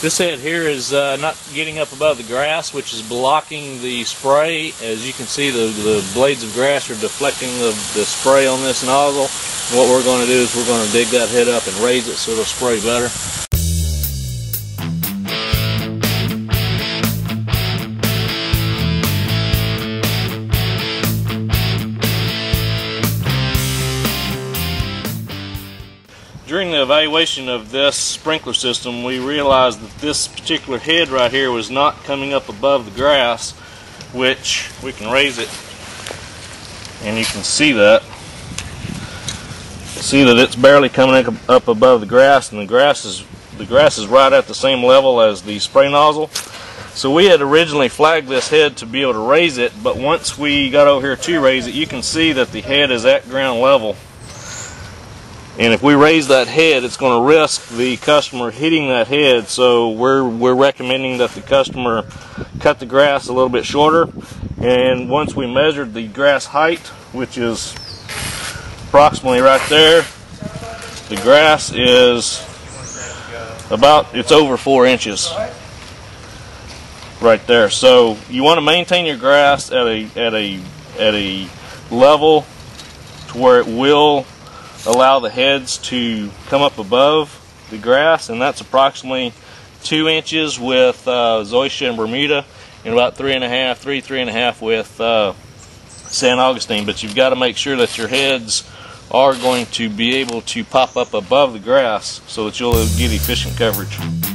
This head here is not getting up above the grass, which is blocking the spray. As you can see, the blades of grass are deflecting the spray on this nozzle. And what we're going to do is we're going to dig that head up and raise it so it'll spray better. During the evaluation of this sprinkler system, we realized that this particular head right here was not coming up above the grass, which we can raise it and you can see that. See that it's barely coming up above the grass, and the grass is right at the same level as the spray nozzle. So we had originally flagged this head to be able to raise it, but once we got over here to raise it, you can see that the head is at ground level. And if we raise that head, it's going to risk the customer hitting that head. So we're recommending that the customer cut the grass a little bit shorter. And once we measured the grass height, which is approximately right there, the grass is it's over 4 inches right there. So you want to maintain your grass at a level to where it will allow the heads to come up above the grass, and that's approximately 2 inches with Zoysia and Bermuda, and about 3.5 with San Augustine. But you've got to make sure that your heads are going to be able to pop up above the grass so that you'll get efficient coverage.